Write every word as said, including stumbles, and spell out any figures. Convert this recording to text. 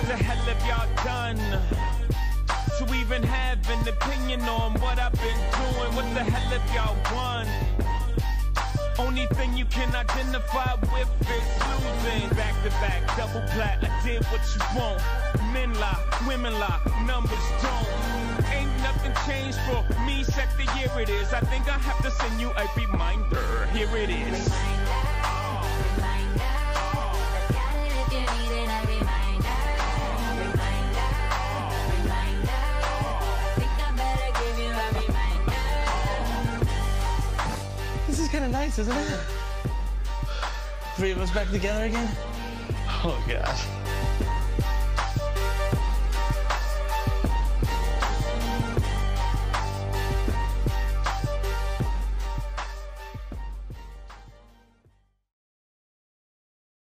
the hell have y'all done to even have an opinion on what I've been doing? What the hell have y'all won? Only thing you can identify with is losing. Back to back, double plat, I did what you want. Men lie, women lie, numbers don't. Ain't nothing changed for me, set the year it is. I think I have to send you a reminder. Here it is. This is kind of nice, isn't it? Three of us back together again? Oh, gosh.